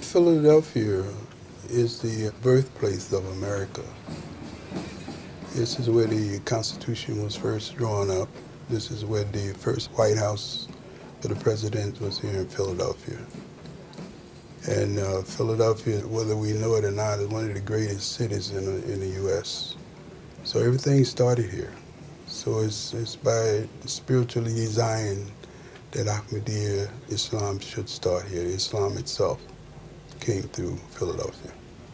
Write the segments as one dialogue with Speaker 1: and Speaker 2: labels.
Speaker 1: Philadelphia is the birthplace of America. This is where the Constitution was first drawn up. This is where the first White House for the president was here in Philadelphia. And Philadelphia, whether we know it or not, is one of the greatest cities in the U.S. So everything started here. So it's by spiritually designed that Ahmadiyya Islam should start here. Islam itself came through Philadelphia.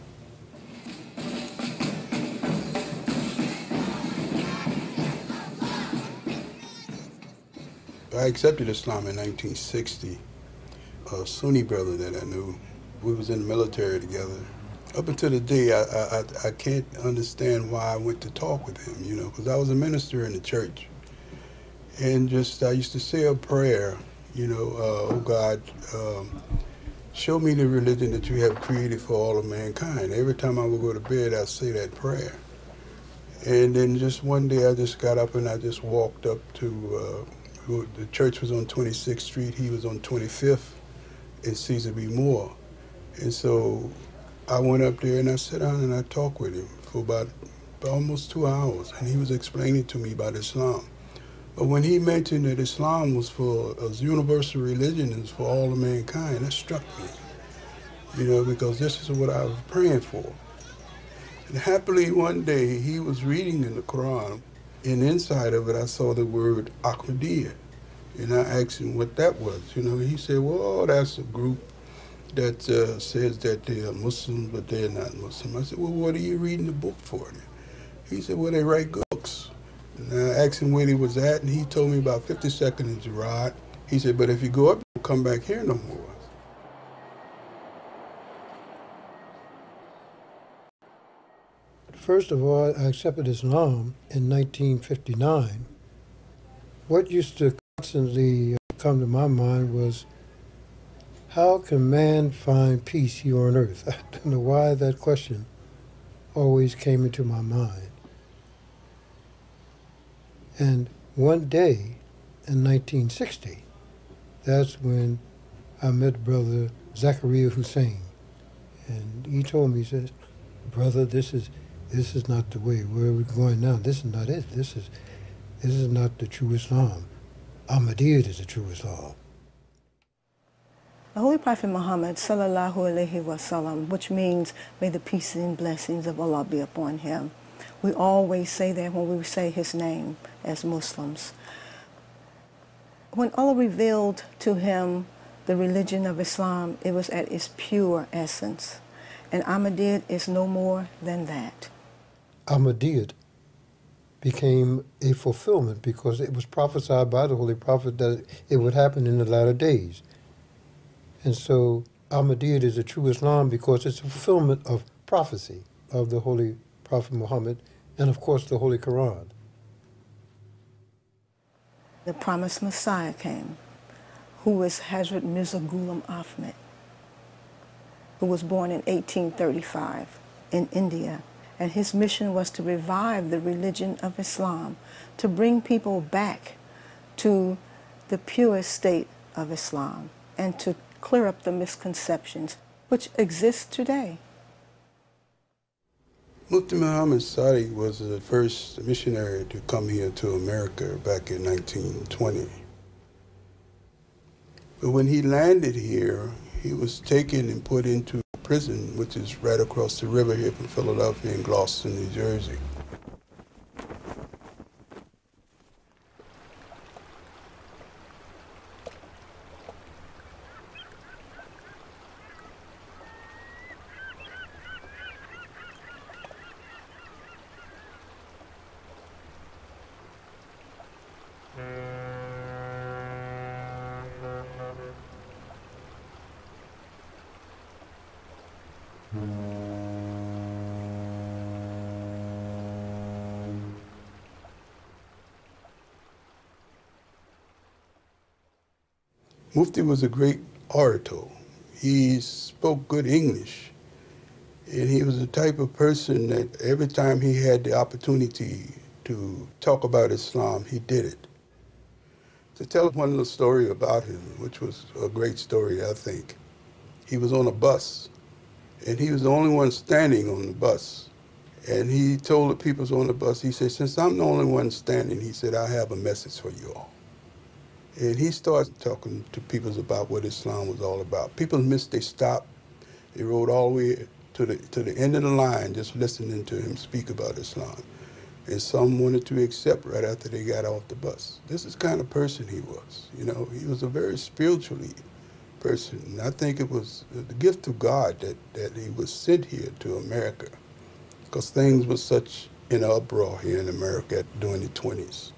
Speaker 1: I accepted Islam in 1960. A Sunni brother that I knew, we was in the military together. Up until the day, I can't understand why I went to talk with him, you know, because I was a minister in the church. And just, I used to say a prayer, you know, oh God, show me the religion that you have created for all of mankind. Every time I would go to bed, I'd say that prayer. And then just one day I just got up and I just walked up to, the church was on 26th Street, he was on 25th in Cesar B. Moore. And so I went up there and I sat down and I talked with him for about almost 2 hours. And he was explaining to me about Islam. But when he mentioned that Islam was for a universal religion and for all of mankind, that struck me, you know, because this is what I was praying for. And happily one day he was reading in the Quran, and inside of it I saw the word Ahmadiyya. And I asked him what that was, you know. He said, well, that's a group that says that they are Muslims, but they're not Muslim. I said, well, what are you reading the book for then? He said, well, they write books. And I asked him where he was at, and he told me about 52nd and Girard. He said, but if you go up, you'll come back here no more.
Speaker 2: First of all, I accepted Islam in 1959. What used to constantly come to my mind was, how can man find peace here on earth? I don't know why that question always came into my mind. And one day in 1960, that's when I met Brother Zakaria Hussein. And he told me, he says, brother, this is not the way. Where we're going now, this is not it. This is not the true Islam. Ahmadiyya is the true Islam.
Speaker 3: The Holy Prophet Muhammad, sallallahu alaihi wasallam, which means, may the peace and blessings of Allah be upon him. We always say that when we say his name as Muslims. When Allah revealed to him the religion of Islam, it was at its pure essence. And Ahmadiyya is no more than that.
Speaker 2: Ahmadiyya became a fulfillment because it was prophesied by the Holy Prophet that it would happen in the latter days. And so Ahmadiyya is the true Islam because it's a fulfillment of prophecy of the Holy Prophet Muhammad and, of course, the Holy Quran.
Speaker 3: The promised Messiah came, who was Hazrat Mirza Ghulam Ahmad, who was born in 1835 in India. And his mission was to revive the religion of Islam, to bring people back to the purest state of Islam, and to clear up the misconceptions which exist today.
Speaker 1: Mufti Muhammad Sadiq was the first missionary to come here to America back in 1920. But when he landed here, he was taken and put into prison, which is right across the river here from Philadelphia in Gloucester, New Jersey. Mufti was a great orator. He spoke good English. And he was the type of person that every time he had the opportunity to talk about Islam, he did it. To tell one little story about him, which was a great story, I think. He was on a bus, and he was the only one standing on the bus. And he told the people on the bus, he said, since I'm the only one standing, he said, I have a message for you all. And he started talking to people about what Islam was all about. People missed their stop. They rode all the way to the end of the line just listening to him speak about Islam. And some wanted to accept right after they got off the bus. This is the kind of person he was. You know, he was a very spiritually person. And I think it was the gift of God that he was sent here to America, because things were such in an uproar here in America during the 20s.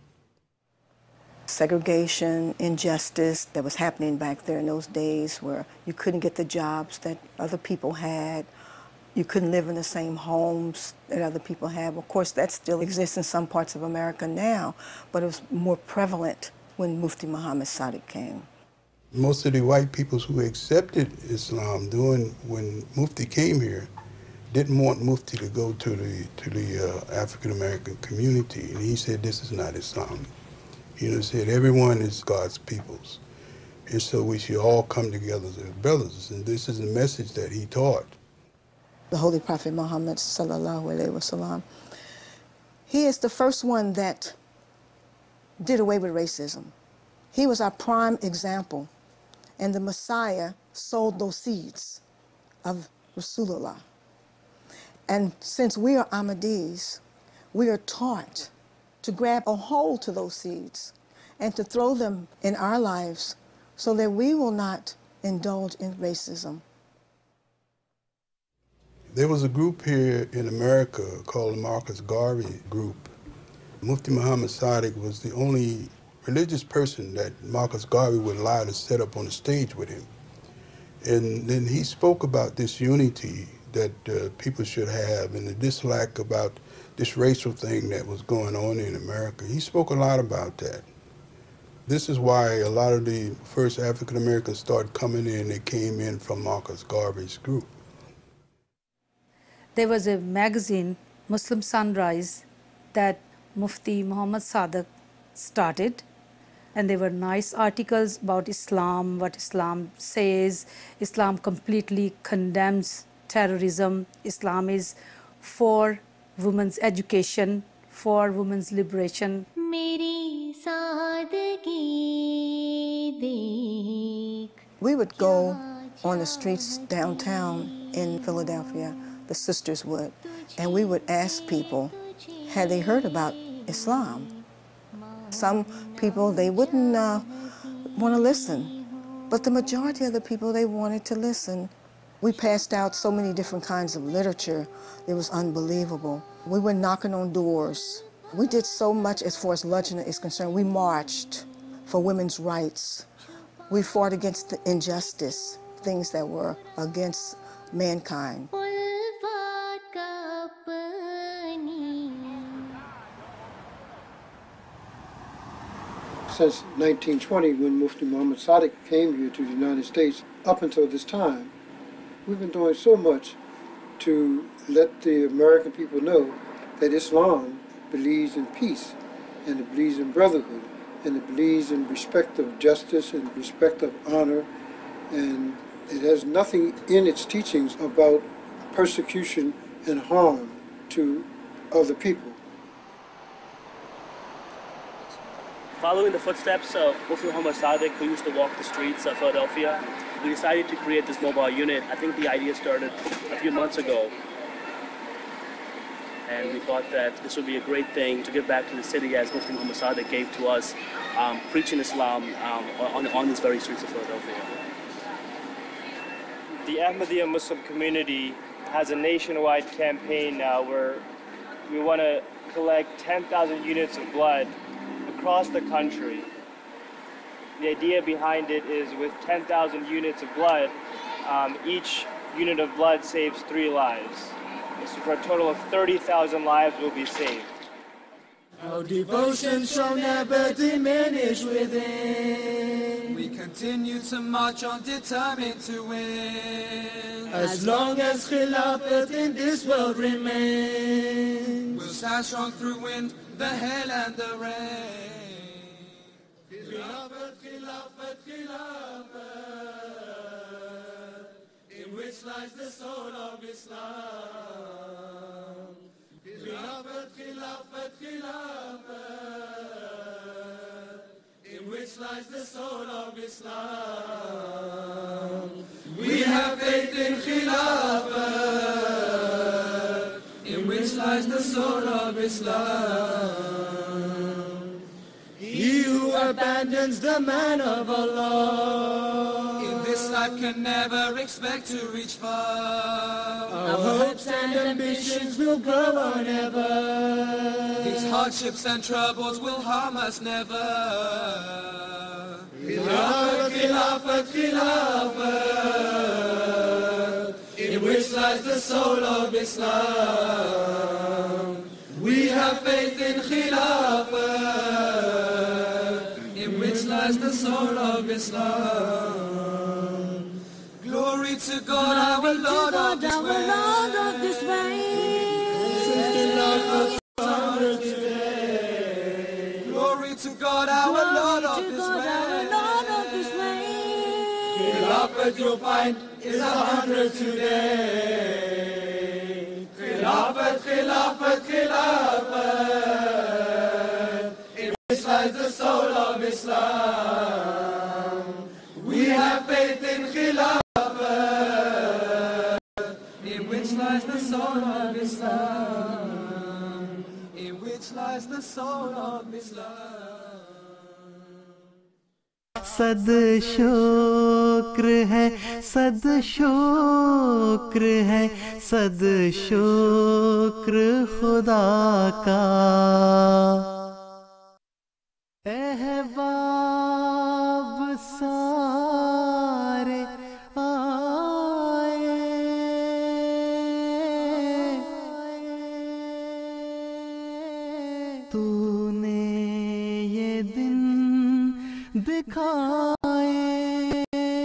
Speaker 3: Segregation, injustice that was happening back there in those days, where you couldn't get the jobs that other people had. You couldn't live in the same homes that other people have. Of course, that still exists in some parts of America now, but it was more prevalent when Mufti Muhammad Sadiq came.
Speaker 1: Most of the white people who accepted Islam when Mufti came here didn't want Mufti to go to the African American community, and he said, this is not Islam. He said, everyone is God's peoples, and so we should all come together as brothers, and this is the message that he taught.
Speaker 3: The Holy Prophet Muhammad sallallahu alaihi wasallam, he is the first one that did away with racism. He was our prime example, and the Messiah sowed those seeds of Rasulullah. And since we are Ahmadis, we are taught to grab a hold to those seeds and to throw them in our lives so that we will not indulge in racism.
Speaker 1: There was a group here in America called the Marcus Garvey Group. Mufti Muhammad Sadiq was the only religious person that Marcus Garvey would allow to set up on the stage with him. And then he spoke about this unity that people should have, and the dislike about this racial thing that was going on in America. He spoke a lot about that. This is why a lot of the first African Americans started coming in. They came in from Marcus Garvey's group.
Speaker 4: There was a magazine, Muslim Sunrise, that Mufti Muhammad Sadiq started, and there were nice articles about Islam, what Islam says. Islam completely condemns terrorism. Islam is for women's education, for women's liberation.
Speaker 3: We would go on the streets downtown in Philadelphia, the sisters would, and we would ask people, had they heard about Islam? Some people, they wouldn't want to listen, but the majority of the people, they wanted to listen. We passed out so many different kinds of literature. It was unbelievable. We were knocking on doors. We did so much as far as Lajna is concerned. We marched for women's rights. We fought against the injustice, things that were against mankind.
Speaker 2: Since 1920, when Mufti Muhammad Sadiq came here to the United States, up until this time, we've been doing so much to let the American people know that Islam believes in peace, and it believes in brotherhood, and it believes in respect of justice and respect of honor, and it has nothing in its teachings about persecution and harm to other people.
Speaker 5: Following the footsteps of Mufti Muhammad Sadiq, who used to walk the streets of Philadelphia, we decided to create this mobile unit. I think the idea started a few months ago. And we thought that this would be a great thing to give back to the city as Mufti Muhammad Sadiq gave to us, preaching Islam on these very streets of Philadelphia.
Speaker 6: The Ahmadiyya Muslim community has a nationwide campaign now where we want to collect 10,000 units of blood across the country. The idea behind it is with 10,000 units of blood, each unit of blood saves 3 lives. So for a total of 30,000 lives will be saved.
Speaker 7: Our devotion shall never diminish within. We continue to march on, determined to win. As long as Khilafat in this world remains, we'll stand strong through wind, the hail and the rain. Khilafat, Khilafat, Khilafat. which lies the soul of Islam. Khilafat, Khilafat, Khilafat, in which lies the soul of Islam. We have faith in Khilafat, in which lies the soul of Islam. He who abandons the man of Allah in this life can never expect to reach far. Our hopes and ambitions will grow on ever. These hardships and troubles will harm us never. Khilafat, Khilafat, Khilafat, in which lies the soul of Islam. We have faith in Khilafat, in which lies the soul of Islam. Glory to God, our Lord of this way. Glory to God, our Lord of this way. Khilafat you'll find is 100 today. Khilafat, Khilafat, Khilafat, in which lies the soul of Islam. We have faith in Khilafat, in which lies the soul of Islam. In which lies the soul of Islam.
Speaker 8: सद शुक्र है, सद शुक्र है, सद शुक्र खुदा का। अहबाब सारे आए, तूने ये दिन दिखाए,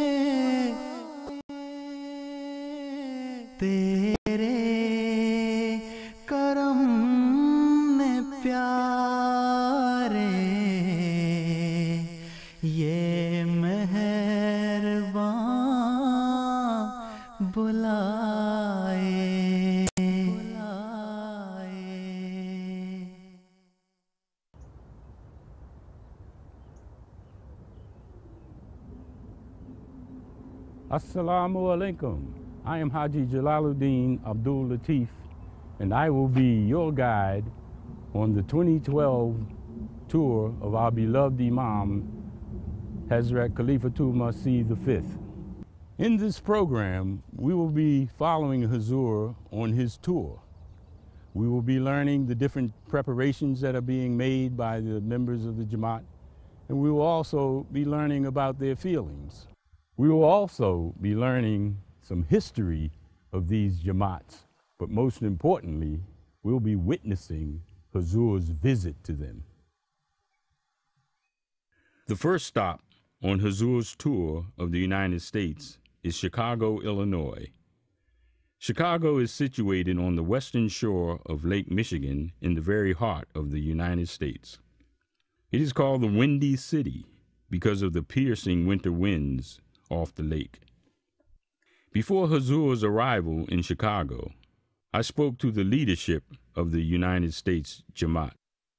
Speaker 8: तेरे करम ने प्यारे ये मेहरबान बुलाए।
Speaker 9: Assalamu alaikum. I am Haji Jalaluddin Abdul Latif, and I will be your guide on the 2012 tour of our beloved Imam, Hazrat Khalifatul Masih V. In this program, we will be following Hazur on his tour. We will be learning the different preparations that are being made by the members of the Jamaat, and we will also be learning about their feelings. We will also be learning some history of these Jamaats, but most importantly, we'll be witnessing Hazur's visit to them. The first stop on Hazur's tour of the United States is Chicago, Illinois. Chicago is situated on the western shore of Lake Michigan in the very heart of the United States. It is called the Windy City because of the piercing winter winds off the lake. Before Hazur's arrival in Chicago, I spoke to the leadership of the United States Jamaat.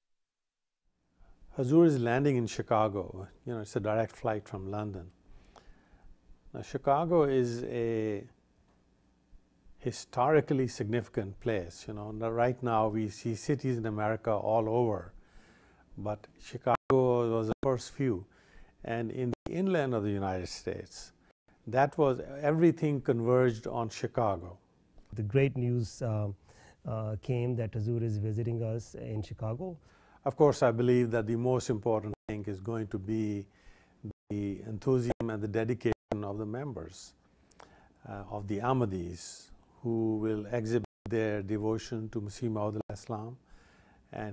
Speaker 10: Hazur is landing in Chicago. You know, it's a direct flight from London. Now, Chicago is a historically significant place. You know, right now we see cities in America all over, but Chicago was the first few. And in the inland of the United States, that was everything converged on Chicago.
Speaker 11: The great news came that Hazur is visiting us in Chicago.
Speaker 10: Of course, I believe that the most important thing is going to be the enthusiasm and the dedication of the members of the Ahmadis, who will exhibit their devotion to Masih Maud al-Islam and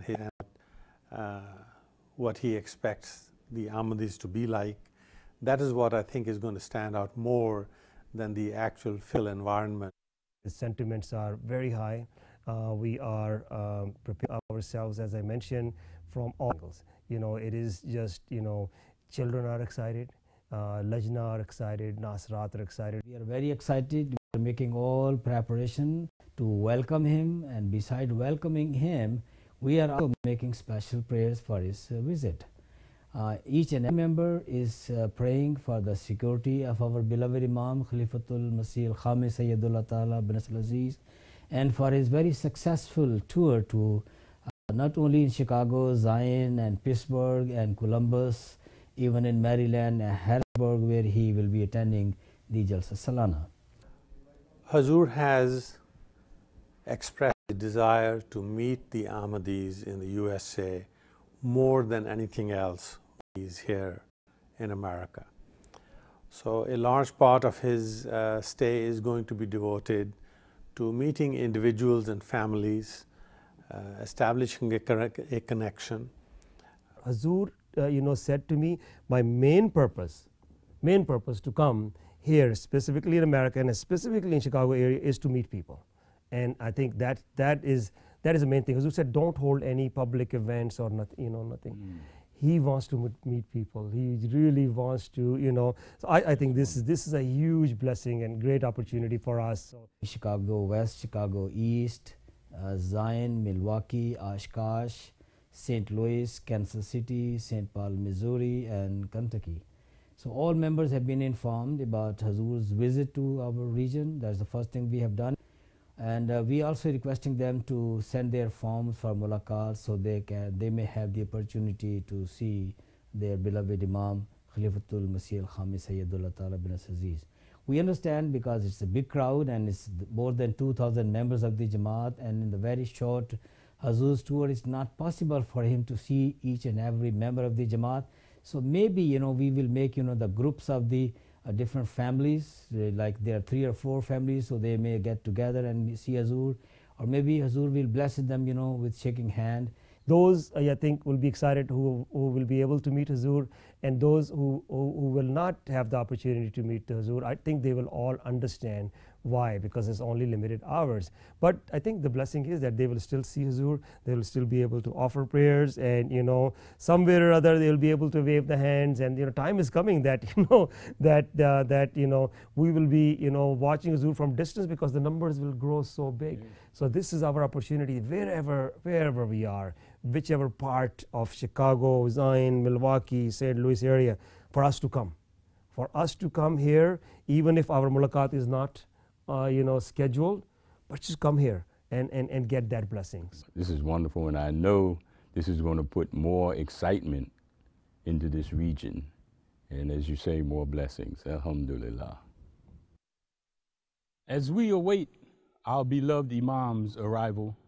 Speaker 10: what he expects the Ahmadis to be like. That is what I think is going to stand out more than the actual fill environment.
Speaker 11: The sentiments are very high. We are preparing ourselves, as I mentioned, from all angles. You know, it is just, you know, children are excited, Lajna are excited, Nasrat are excited.
Speaker 12: We are very excited. We making all preparation to welcome him, and beside welcoming him, we are also making special prayers for his visit. Each and every member is praying for the security of our beloved Imam Khalifatul Masih al-Khamis Sayyidullah Ta'ala bin Nasr al-Aziz, and for his very successful tour to not only in Chicago, Zion and Pittsburgh and Columbus, even in Maryland and Harrisburg, where he will be attending the Jalsa Salana.
Speaker 10: Hazur has expressed the desire to meet the Ahmadis in the USA more than anything else he's here in America. So a large part of his stay is going to be devoted to meeting individuals and families, establishing a connection.
Speaker 11: Hazur, said to me, my main purpose to come here, specifically in America and specifically in Chicago area, is to meet people. And I think that is the main thing. Hazur said, don't hold any public events or nothing. He wants to meet people. He really wants to, So I think this is a huge blessing and great opportunity for us.
Speaker 12: Chicago West, Chicago East, Zion, Milwaukee, Oshkosh, St. Louis, Kansas City, St. Paul, Missouri, and Kentucky. So all members have been informed about Hazur's visit to our region. That's the first thing we have done. And we also requesting them to send their forms for mulaqat, so they may have the opportunity to see their beloved Imam Khalifatul Masih al-Khamis Sayyidullah Ta'ala bin Nasr al-Aziz. We understand because it's a big crowd and it's more than 2,000 members of the Jamaat, and in the very short Hazur's tour, it's not possible for him to see each and every member of the Jamaat. So maybe we will make the groups of the different families, like there are 3 or 4 families, so they may get together and see Hazur, or maybe Hazur will bless them with shaking hand.
Speaker 11: Those I think will be excited who will be able to meet Hazur, and those who will not have the opportunity to meet the Hazur, I think they will all understand why, because it's only limited hours. But I think the blessing is that they will still see Hazur, they will still be able to offer prayers, and somewhere or other they will be able to wave the hands, and time is coming that we will be watching Hazur from distance, because the numbers will grow so big. So this is our opportunity wherever we are, whichever part of Chicago, Zion, Milwaukee, St. Louis area, for us to come here, even if our mulaqat is not scheduled, but just come here and get that blessing.
Speaker 9: This is wonderful, and I know this is going to put more excitement into this region, and as you say, more blessings. Alhamdulillah. As we await our beloved Imam's arrival,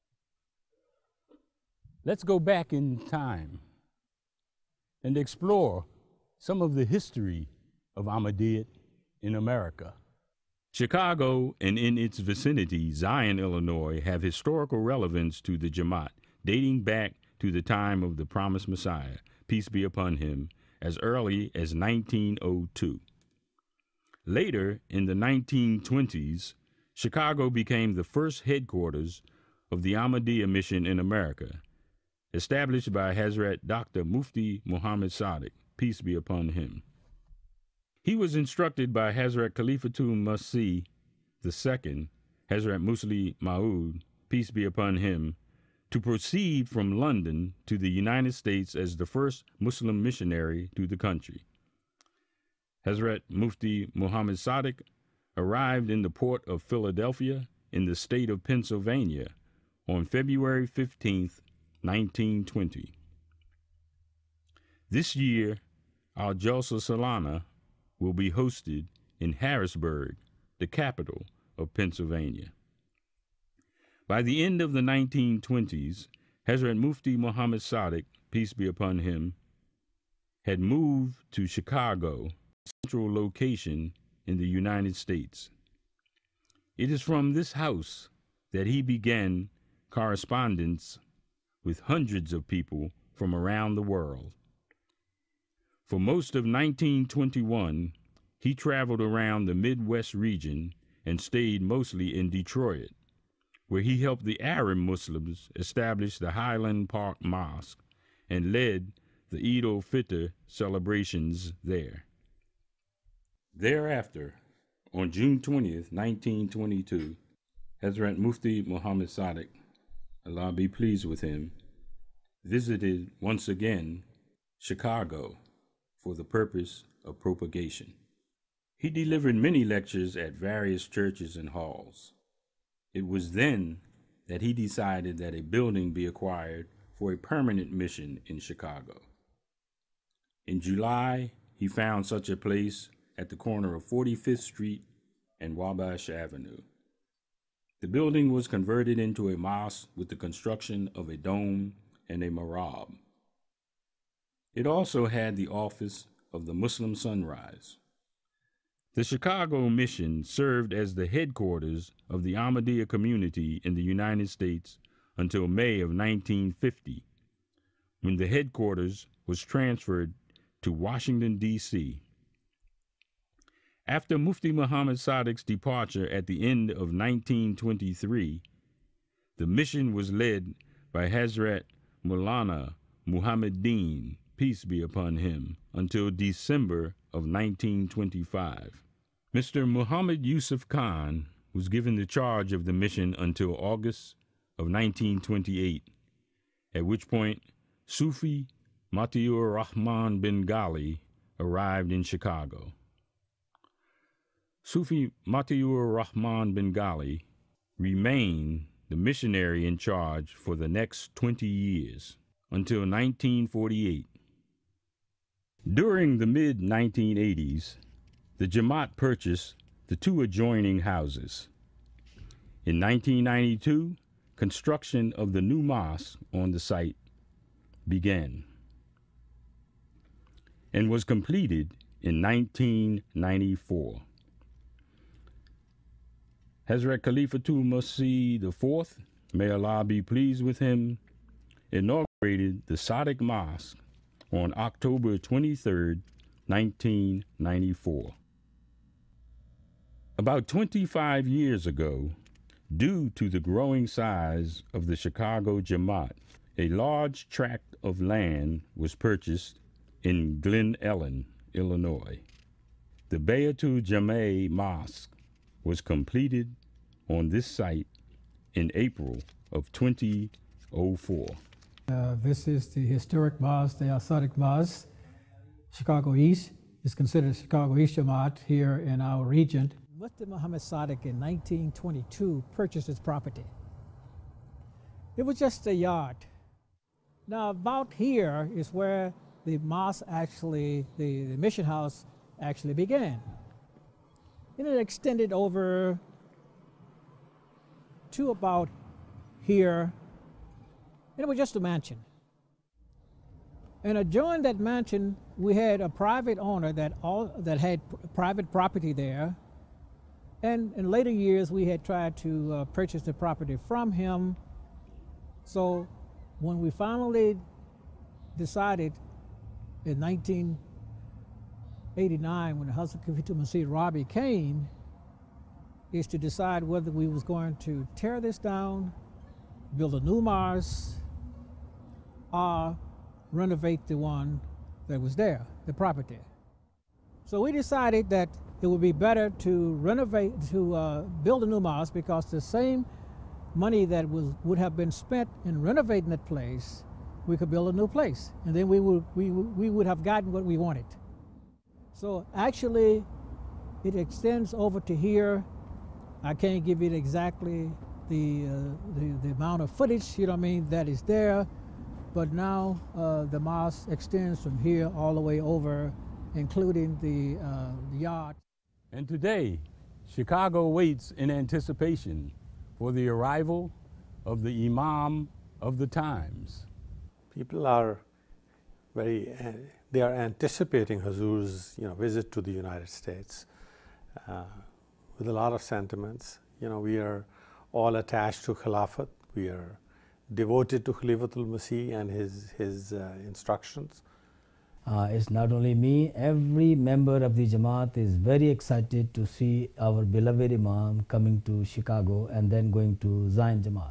Speaker 9: let's go back in time and explore some of the history of Ahmadiyyat in America. Chicago and in its vicinity, Zion, Illinois, have historical relevance to the Jamaat, dating back to the time of the promised Messiah, peace be upon him, as early as 1902. Later, in the 1920s, Chicago became the first headquarters of the Ahmadiyya mission in America, established by Hazrat Dr. Mufti Muhammad Sadiq, peace be upon him. He was instructed by Hazrat Khalifatul Masih II, Hazrat Musli Maud, peace be upon him, to proceed from London to the United States as the first Muslim missionary to the country. Hazrat Mufti Muhammad Sadiq arrived in the port of Philadelphia in the state of Pennsylvania on February 15th, 1920. This year, our Jalsa Salana will be hosted in Harrisburg, the capital of Pennsylvania. By the end of the 1920s, Hazrat Mufti Muhammad Sadiq, peace be upon him, had moved to Chicago, a central location in the United States. It is from this house that he began correspondence with hundreds of people from around the world. For most of 1921, he traveled around the Midwest region and stayed mostly in Detroit, where he helped the Arab Muslims establish the Highland Park Mosque and led the Eid al-Fitr celebrations there. Thereafter, On June 20th, 1922, Hazrat Mufti Muhammad Sadiq, Allah be pleased with him, visited once again Chicago for the purpose of propagation. He delivered many lectures at various churches and halls. It was then that he decided that a building be acquired for a permanent mission in Chicago. In July, he found such a place at the corner of 45th Street and Wabash Avenue. The building was converted into a mosque with the construction of a dome and a mihrab. It also had the office of the Muslim Sunrise. The Chicago mission served as the headquarters of the Ahmadiyya community in the United States until May of 1950, when the headquarters was transferred to Washington, D.C. After Mufti Muhammad Sadiq's departure at the end of 1923, the mission was led by Hazrat Maulana Muhammadeen, peace be upon him, until December of 1925. Mr. Muhammad Yusuf Khan was given the charge of the mission until August of 1928, at which point Sufi Matiur Rahman Bengali arrived in Chicago. Sufi Matiur Rahman Bengali remained the missionary in charge for the next 20 years, until 1948. During the mid-1980s, the Jamaat purchased the two adjoining houses. In 1992, construction of the new mosque on the site began and was completed in 1994. Hazrat Khalifatul Masih IV, may Allah be pleased with him, inaugurated the Sadiq Mosque on October 23, 1994. About 25 years ago, due to the growing size of the Chicago Jamaat, a large tract of land was purchased in Glen Ellen, Illinois. The Bayatul Jama'ah Mosque was completed on this site in April of 2004.
Speaker 13: This is the historic mosque, the Sadiq Mosque. Chicago East is considered Chicago East Jamaat here in our region. Mufti Muhammad Sadiq in 1922 purchased this property. It was just a yard. Now about here is where the mosque actually, the mission house actually began. And it extended over to about here, and it was just a mansion. And adjoining that mansion, we had a private owner that had private property there. And in later years, we had tried to purchase the property from him. So when we finally decided in 1989, when the Hazrat Khalifatul Masih Rabi came, is to decide whether we was going to tear this down, build a new mosque, or renovate the one that was there, the property. So we decided that it would be better to renovate, to build a new mosque, because the same money that would have been spent in renovating that place, we could build a new place, and then we would have gotten what we wanted. So actually, it extends over to here. I can't give you exactly the amount of footage, you know what I mean, that is there, but now the mosque extends from here all the way over, including the yard.
Speaker 9: And today, Chicago waits in anticipation for the arrival of the Imam of the times.
Speaker 10: People are they are anticipating Hazur's visit to the United States with a lot of sentiments. We are all attached to Khilafat. We are devoted to Khalifatul Masih and his instructions.
Speaker 12: It's not only me, every member of the Jamaat is very excited to see our beloved Imam coming to Chicago and then going to Zion Jamaat.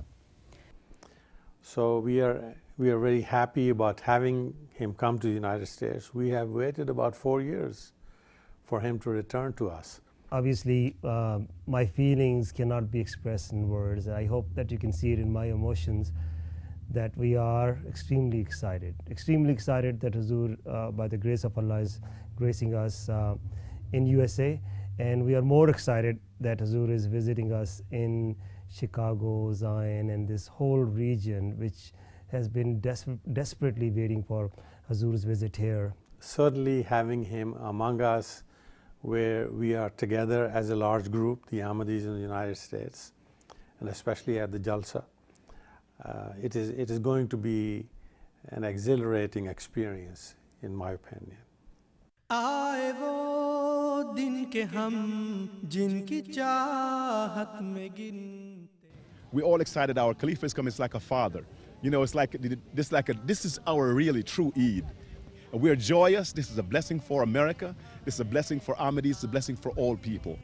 Speaker 10: So we are very happy about having him come to the United States. We have waited about 4 years for him to return to us.
Speaker 11: obviously, my feelings cannot be expressed in words. I hope that you can see it in my emotions, that we are extremely excited that Huzur, by the grace of Allah, is gracing us in USA, and we are more excited that Huzur is visiting us in Chicago, Zion, and this whole region, which has been desperately waiting for Huzur's visit here.
Speaker 10: Certainly having him among us, where we are together as a large group, the Ahmadis in the United States, and especially at the Jalsa, it is going to be an exhilarating experience, in my opinion.
Speaker 7: आए वो दिन के हम जिनकी चाहत में गिनते.
Speaker 14: We're all excited. Our Khalifa is coming. It's like a father. You know, it's like this is our really true Eid. We're joyous. This is a blessing for America. This is a blessing for Ahmadis. It's a blessing for all people.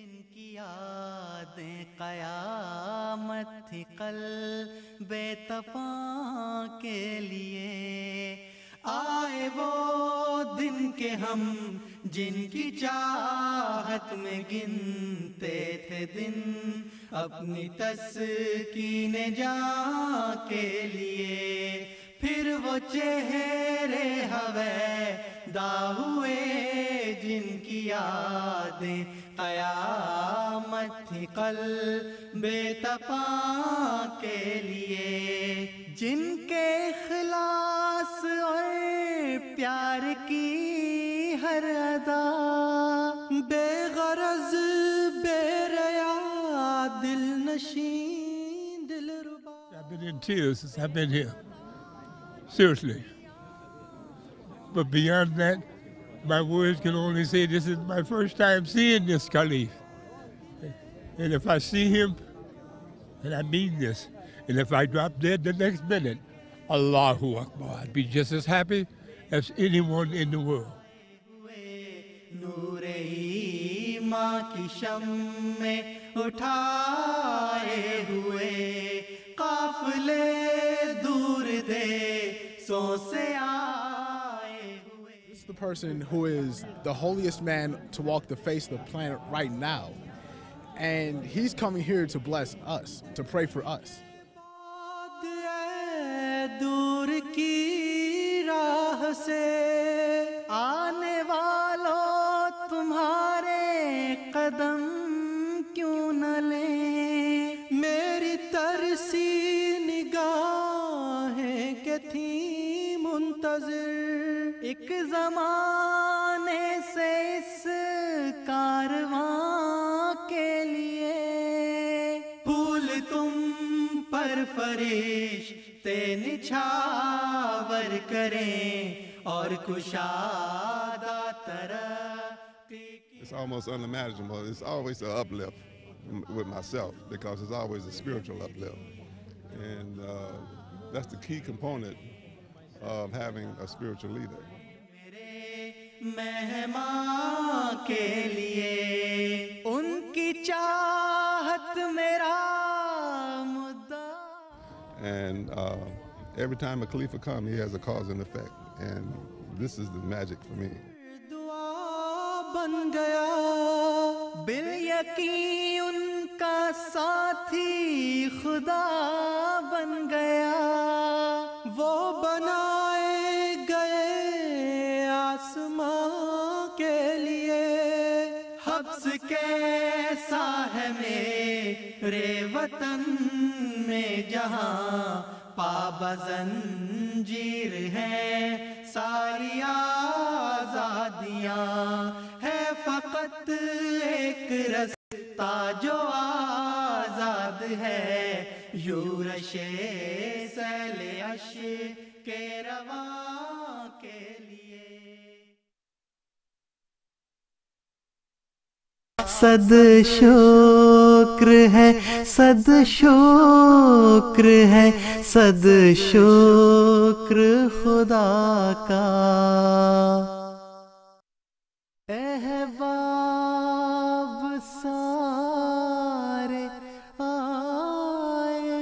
Speaker 7: आए वो दिन के हम जिनकी चाहत में गिनते थे दिन अपनी तस्कीने जा के लिए फिर वो चेहरे हवैदा हुए जिनकी यादें क़यामत थी कल बेतपा के लिए जिनके खिलास और प्यार की हर अदा बेगरज बेरया दिल नशीं दिलरुबा.
Speaker 15: I've been in tears since I've been here. Seriously. But beyond that, my words can only say this is my first time seeing this Khalif. And if I see him, and I mean this, and if I drop dead the next minute, Allahu Akbar, I'd be just as happy as anyone in the world.
Speaker 7: नूरे माँ की शम्मे उठाए हुए काफिले दूर देशों से आए हुए.
Speaker 16: This is the person who is the holiest man to walk the face of the planet right now, and he's coming here to bless us, to pray for us.
Speaker 7: दूर की राह से आने वालों तुम्हारे कदम क्यों न लें मेरी तरसी निगाहें के थी मुंतज़िर एक ज़माने से इस कारवां के लिए फूल तुम पर फरिश्ते निछावर करें और कुशादा तरक्की.
Speaker 17: It's almost unimaginable. It's always an uplift with myself because it's always a spiritual uplift. And that's the key component of having a spiritual leader.
Speaker 7: मेहमान के लिए उनकी चाहत मेरा मुद्दा.
Speaker 17: And every time a Khalifa comes, he has a cause and effect. And this is the magic for me.
Speaker 7: दुआ बन गया बिल यकीन उनका साथी खुदा बन गया वो बनाए गए आसमां के लिए हब्स कैसा है मेरे वतन में जहां पाबंजीर है सारी आजादियां है फकत एक रास्ता जो आजाद है यूरशे सैले अश के रवा के लिए. सद शुक्र है सद शुक्र है सद शुक्र खुदा का अहबाब सारे आए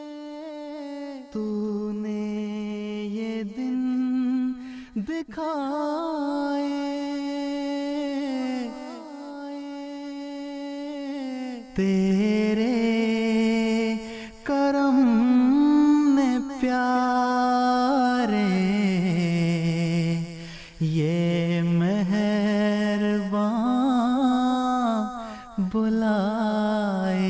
Speaker 7: तूने ये दिन दिखा
Speaker 8: तेरे करम ने प्यारे ये मेहरबान बुलाए।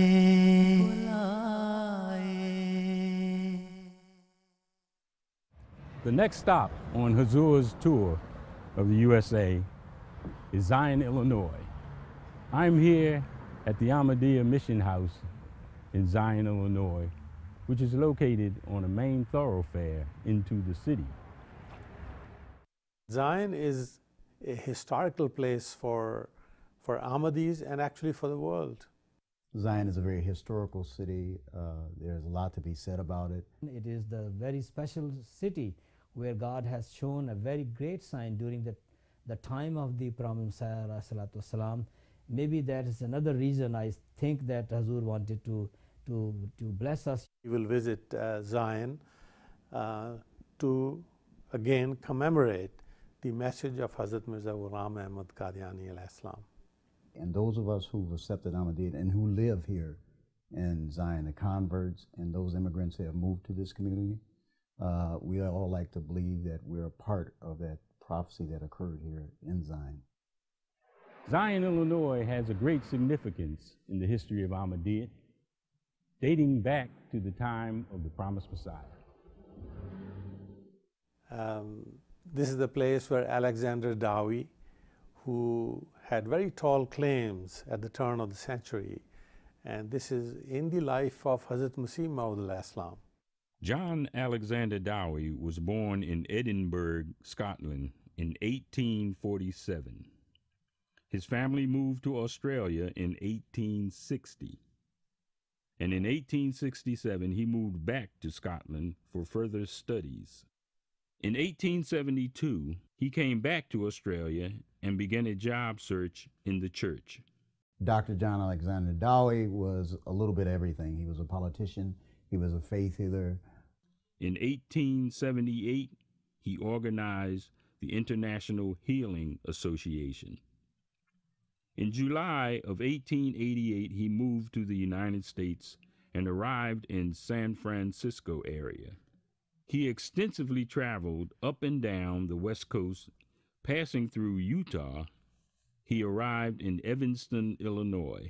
Speaker 9: The next stop on Hazur's tour of the USA is Zion, Illinois. I'm here at the Ahmadiyya Mission House in Zion, Illinois, which is located on a main thoroughfare into the city.
Speaker 10: Zion is a historical place for Ahmadis and actually for the world.
Speaker 18: Zion is a very historical city. There's a lot to be said about it.
Speaker 12: It is the very special city where God has shown a very great sign during the time of the Prophet Messiah ﷺ. Maybe that is another reason I think that Hazur wanted to bless us.
Speaker 10: We will visit Zion to again commemorate the message of Hazrat Mirza Ghulam Ahmad Qadiani alayhi salam.
Speaker 18: And those of us who've accepted Ahmadiyya and who live here in Zion, the converts and those immigrants who have moved to this community, we all like to believe that we're a part of that prophecy that occurred here in Zion.
Speaker 9: Zion, Illinois has a great significance in the history of Ahmadiyya, dating back to the time of the promised Messiah.
Speaker 10: This is the place where Alexander Dowie, who had very tall claims at the turn of the century, and this is in the life of Hazrat Masih Maud alayhi salam.
Speaker 9: John Alexander Dowie was born in Edinburgh, Scotland in 1847. His family moved to Australia in 1860. And in 1867, he moved back to Scotland for further studies. In 1872, he came back to Australia and began a job search in the church.
Speaker 18: Dr. John Alexander Dowie was a little bit of everything. He was a politician, he was a faith healer.
Speaker 9: In 1878, he organized the International Healing Association. In July of 1888, he moved to the United States and arrived in San Francisco area. He extensively traveled up and down the West Coast, passing through Utah. He arrived in Evanston, Illinois.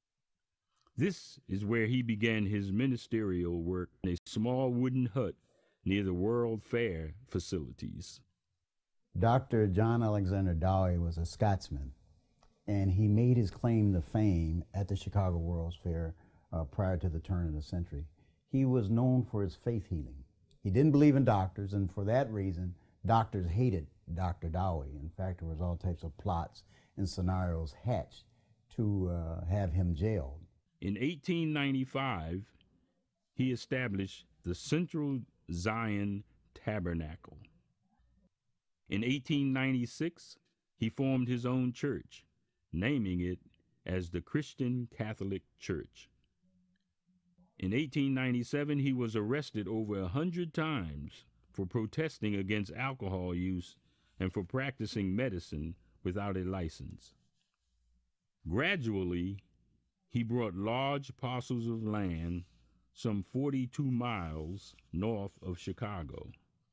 Speaker 9: This is where he began his ministerial work in a small wooden hut near the World Fair facilities.
Speaker 18: Dr. John Alexander Dowie was a Scotsman, and he made his claim to fame at the Chicago World's Fair prior to the turn of the century. He was known for his faith healing. He didn't believe in doctors, and for that reason, doctors hated Dr. Dowie. In fact, there was all types of plots and scenarios hatched to have him jailed.
Speaker 9: In 1895, he established the Central Zion Tabernacle. In 1896, he formed his own church, naming it as the Christian Catholic Church. In 1897, he was arrested over 100 times for protesting against alcohol use and for practicing medicine without a license. Gradually, he brought large parcels of land some 42 miles north of Chicago.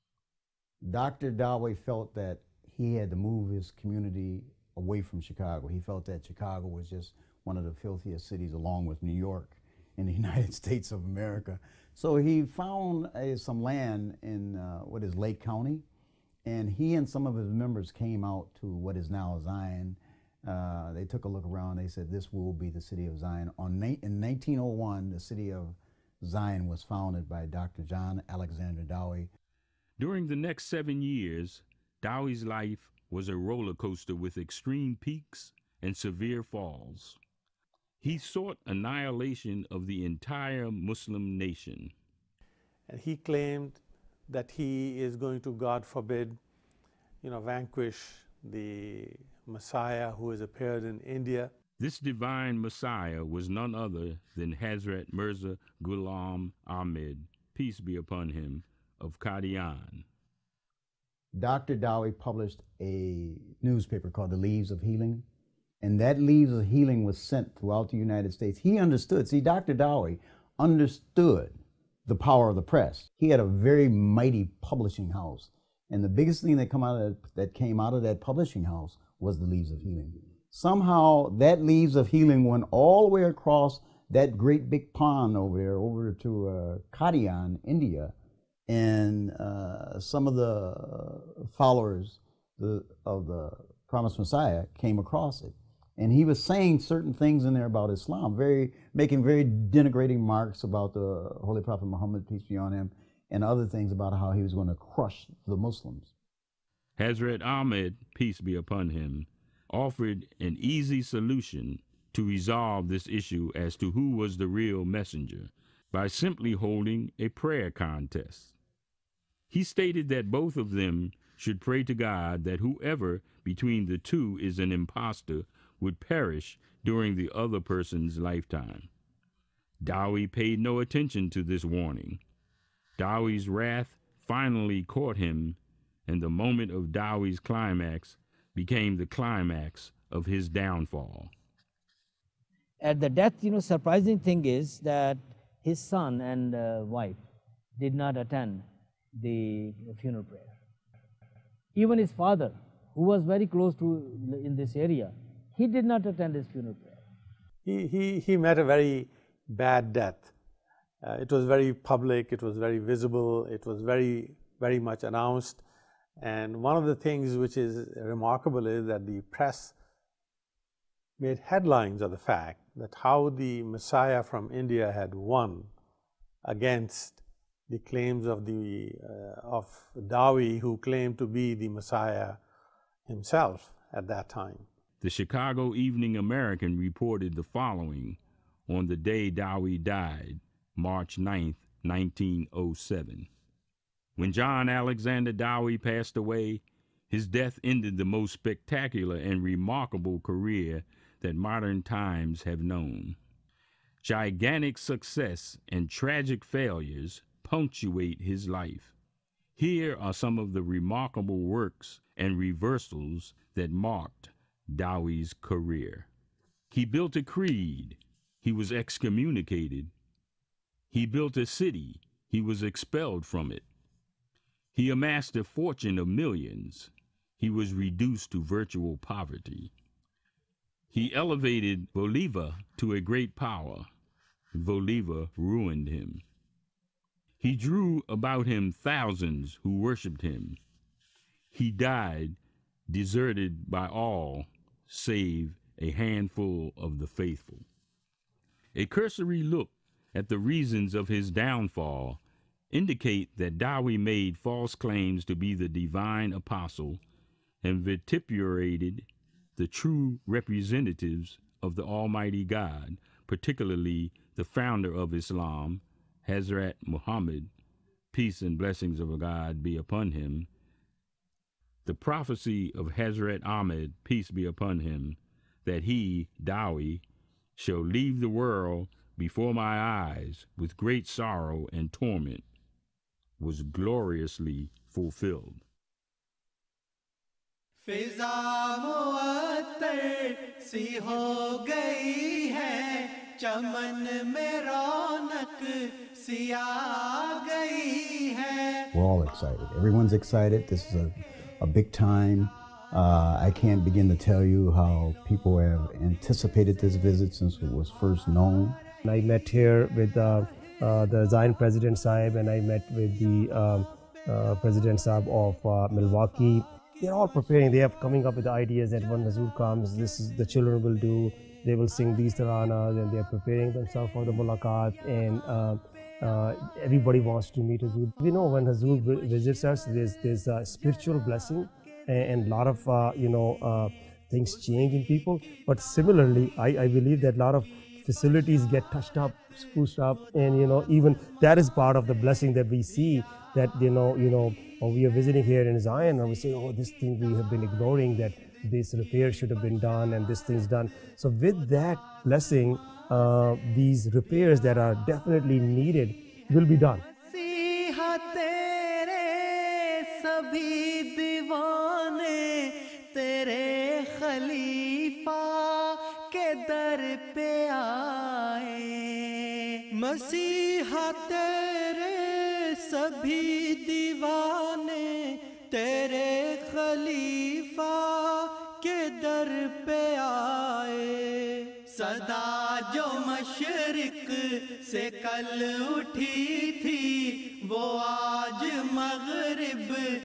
Speaker 18: Dr. Dowie felt that he had to move his community away from Chicago. He felt that Chicago was just one of the filthiest cities along with New York in the United States of America. So he found some land in what is Lake County, and he and some of his members came out to what is now Zion. They took a look around. They said, this will be the city of Zion. In 1901, the city of Zion was founded by Dr. John Alexander Dowie.
Speaker 9: During the next 7 years, Dowie's life was a roller coaster with extreme peaks and severe falls. He sought annihilation of the entire Muslim nation.
Speaker 10: And he claimed that he is going to, God forbid, vanquish the Messiah who has appeared in India.
Speaker 9: This divine Messiah was none other than Hazrat Mirza Ghulam Ahmad, peace be upon him, of Qadian.
Speaker 18: Dr. Dowie published a newspaper called The Leaves of Healing, And that Leaves of Healing was sent throughout the United States. He understood. See, Dr. Dowie understood the power of the press. He had a very mighty publishing house. And the biggest thing that came out of that publishing house was the Leaves of Healing. Somehow that Leaves of Healing went all the way across that great big pond over there, over to Qadian, India. And some of the followers of the Promised Messiah came across it. And he was saying certain things in there about Islam, making very denigrating remarks about the Holy Prophet Muhammad, peace be on him, and other things about how he was going to crush the Muslims.
Speaker 9: Hazrat Ahmed, peace be upon him, offered an easy solution to resolve this issue as to who was the real messenger by simply holding a prayer contest. He stated that both of them should pray to God that whoever between the two is an impostor would perish during the other person's lifetime. Dowie paid no attention to this warning. Dowie's wrath finally caught him, and the moment of Dowie's climax became the climax of his downfall.
Speaker 12: At the death, surprising thing is that his son and wife did not attend the funeral prayer. Even his father, who was very close to in this area, he did not attend his funeral prayer.
Speaker 10: He met a very bad death. It was very public, it was very visible, it was very much announced. And one of the things which is remarkable is that the press made headlines of the fact that how the Messiah from India had won against the claims of Dowie, who claimed to be the Messiah himself at that time.
Speaker 9: The Chicago Evening American reported the following on the day Dowie died, March 9th, 1907. When John Alexander Dowie passed away, his death ended the most spectacular and remarkable career that modern times have known. Gigantic success and tragic failures punctuate his life. Here are some of the remarkable works and reversals that marked Dowie's career. He built a creed. He was excommunicated. He built a city. He was expelled from it. He amassed a fortune of millions. He was reduced to virtual poverty. He elevated Bolivar to a great power. Bolivar ruined him. He drew about him thousands who worshipped him. He died deserted by all save a handful of the faithful. A cursory look at the reasons of his downfall indicate that Dowie made false claims to be the divine apostle and vituperated the true representatives of the Almighty God, particularly the founder of Islam, Hazrat Muhammad, peace and blessings of God be upon him. The prophecy of Hazrat Ahmed, peace be upon him, that he, Dowie, shall leave the world before my eyes with great sorrow and torment, was gloriously fulfilled.
Speaker 8: फिजा मुअत्तर सी हो गई है, चमन में रौनक सी आ गई है.
Speaker 18: We're all excited. Everyone's excited. This is a big time. I can't begin to tell you how people have anticipated this visit since it was first known.
Speaker 11: I met here with the Zion President Sahib, and I met with the President Sahib of Milwaukee. They're all preparing. They are coming up with ideas that when Hazur comes, this is the children will do. They will sing these taranas, and they are preparing themselves for the mulaqat. And everybody wants to meet Hazur. We know when Hazur visits us, there's a spiritual blessing, and a lot of things change in people. But similarly, I believe that a lot of facilities get touched up, spruced up, and even that is part of the blessing that we see. That or we are visiting here in Zion, and we say, oh, this thing we have been ignoring, that this repair should have been done and this thing's done. So with that blessing, these repairs that are definitely needed will be done.
Speaker 8: सभी दीवाने तेरे खलीफा दर पे आए। मसीहा तेरे सभी दीवाने तेरे खलीफा के दर पे आए। सदा जो मशरिक से कल उठी थी वो आज मगरिब